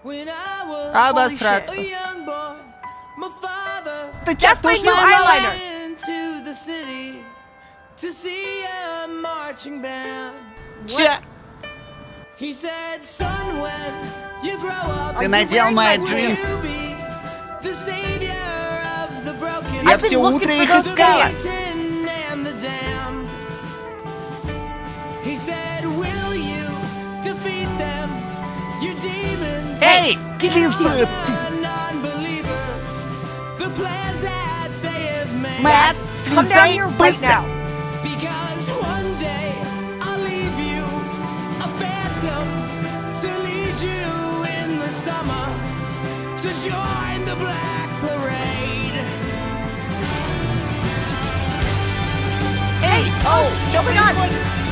Обосраться. Ты That's my new eyeliner. Че? Ты надел мои джинсы. Я все утро их искала. Эй, лизу! Мэтт, Come down here right быстро! now. Because one day I'll leave you a phantom to lead you in the summer to join the Black Parade. Эй, оу, что происходит?